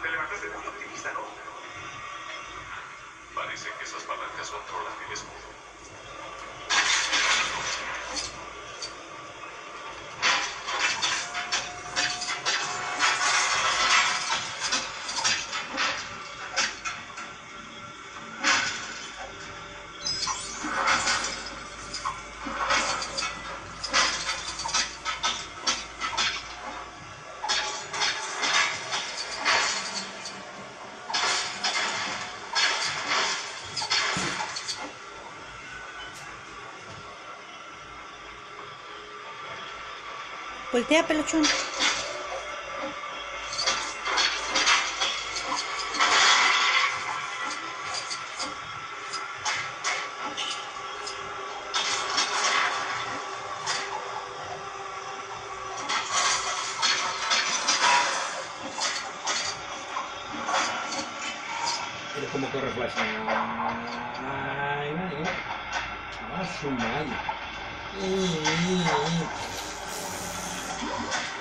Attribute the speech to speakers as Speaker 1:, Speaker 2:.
Speaker 1: Te levantaste muy optimista, ¿no?
Speaker 2: Parece que esas palancas controlan el escudo.
Speaker 3: Voltea, peluchón.
Speaker 4: Mira cómo corre Flash. Ay, ay, a su madre.